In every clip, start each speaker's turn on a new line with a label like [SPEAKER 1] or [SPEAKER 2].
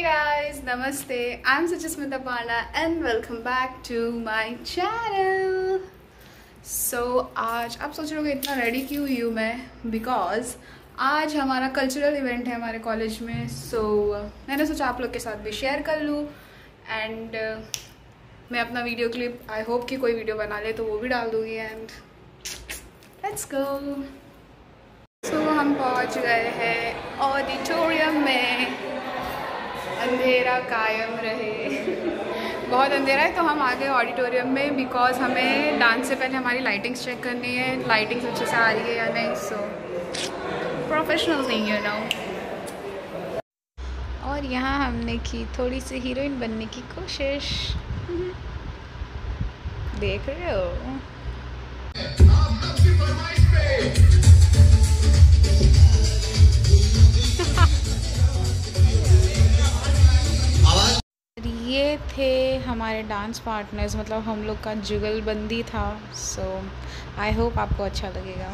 [SPEAKER 1] guys, namaste. I'm Suchasmita Panda and welcome back to my channel. So आज आप सोच रहे होगे इतना रेडी क्यों हुई हूँ मैं, बिकॉज आज हमारा कल्चरल इवेंट है हमारे कॉलेज में. सो मैंने सोचा आप लोग के साथ भी शेयर कर लूँ एंड मैं अपना वीडियो क्लिप आई होप कि कोई वीडियो बना ले तो वो भी डाल दूँगी. And let's go. सो हम पहुँच गए हैं ऑडिटोरियम में. अंधेरा कायम रहे. बहुत अंधेरा है तो हम आ गए ऑडिटोरियम में बिकॉज हमें डांस से पहले हमारी लाइटिंग्स चेक करनी है. लाइटिंग्स अच्छे से आ रही है या नहीं. So professional thing you know. और यहाँ हमने की थोड़ी सी हीरोइन बनने की कोशिश. देख रहे हो. ये थे हमारे डांस पार्टनर्स, मतलब हम लोग का जुगलबंदी था. सो आई होप आपको अच्छा लगेगा.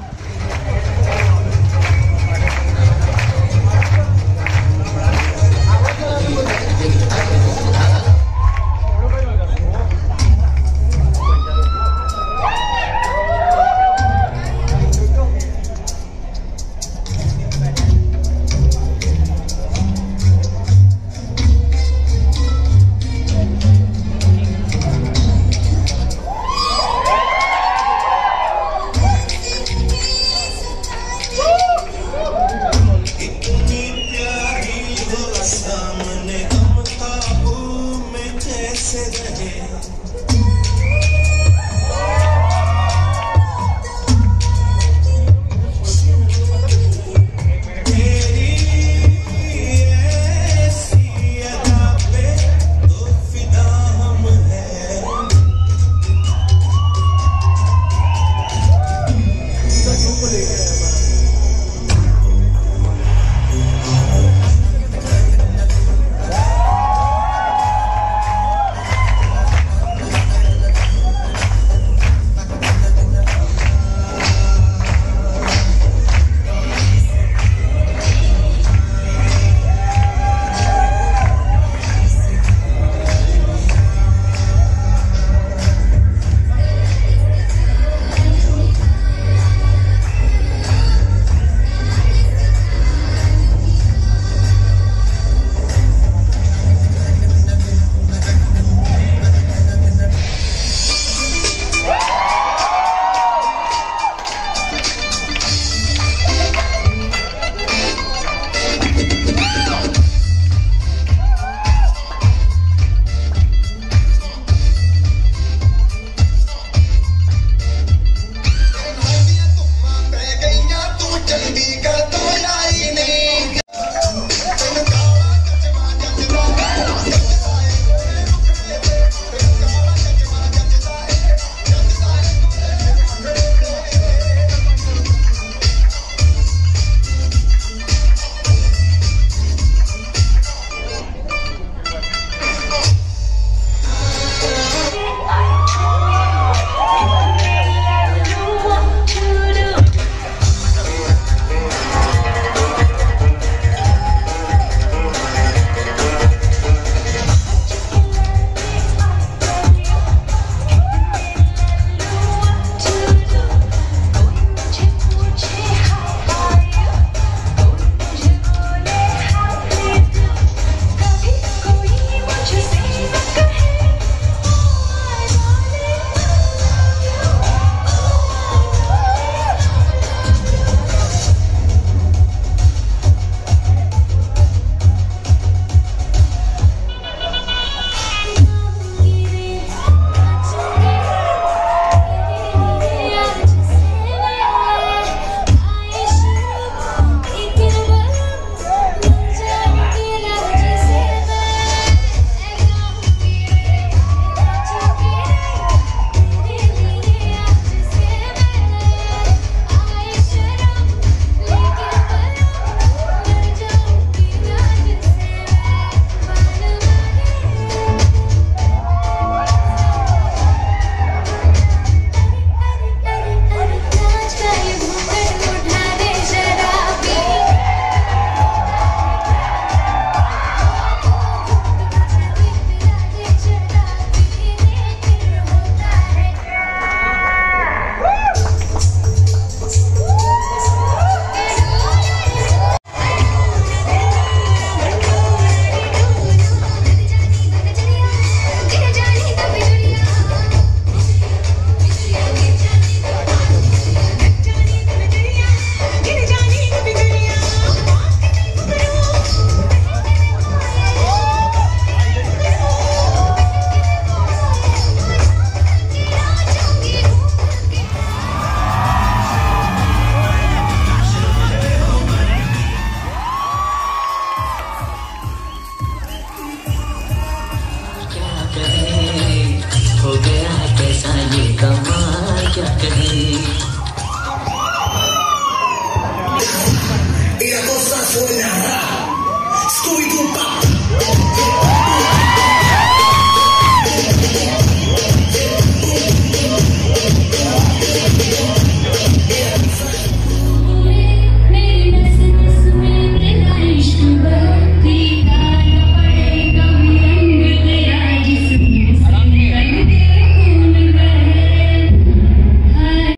[SPEAKER 2] हो गया कैसा ये कमाल क्या कहें.